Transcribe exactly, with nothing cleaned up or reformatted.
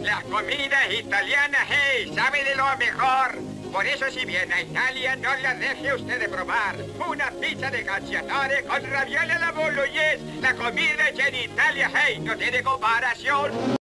La comida italiana, hey, sabe de lo mejor. Por eso si viene a Italia, no la deje usted de probar. Una pizza de calciatore con ravioli alla bolognese. La comida hecha en Italia, hey, no tiene comparación.